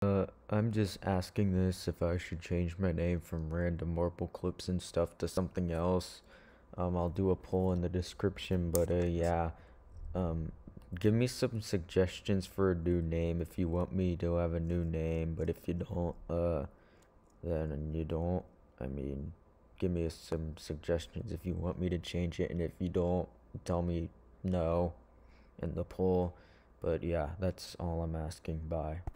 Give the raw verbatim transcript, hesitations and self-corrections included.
Uh, I'm just asking this if I should change my name from Random Marble Clips and stuff to something else. Um, I'll do a poll in the description, but uh, yeah. Um, give me some suggestions for a new name if you want me to have a new name, but if you don't, uh, then you don't. I mean, give me some suggestions if you want me to change it, and if you don't, tell me no in the poll. But yeah, that's all I'm asking. Bye.